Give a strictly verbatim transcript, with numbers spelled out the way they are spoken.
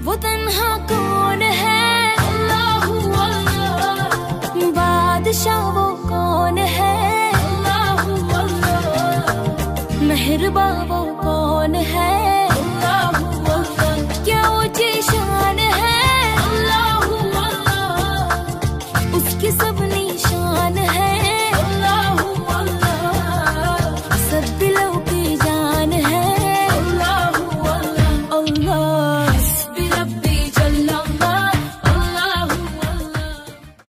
वो तन्हा कौन है, अल्लाहू अल्लाह। बादशाह वो कौन है, अल्लाहू अल्लाह। मेहरबान वो कौन है,